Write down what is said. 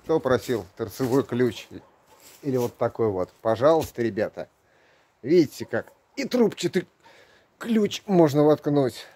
Кто просил торцевой ключ? Или вот такой вот. Пожалуйста, ребята. Видите как? И трубчатый ключ можно воткнуть.